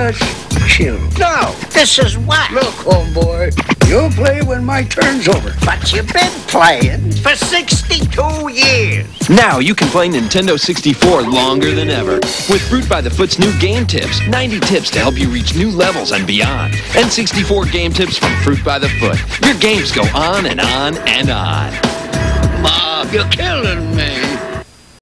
Just chill. No, this is whack. Look, homeboy, you'll play when my turn's over. But you've been playing for 62 years. Now you can play Nintendo 64 longer than ever. With Fruit by the Foot's new game tips, 90 tips to help you reach new levels and beyond. And 64 game tips from Fruit by the Foot. Your games go on and on and on. Mom, you're killing me.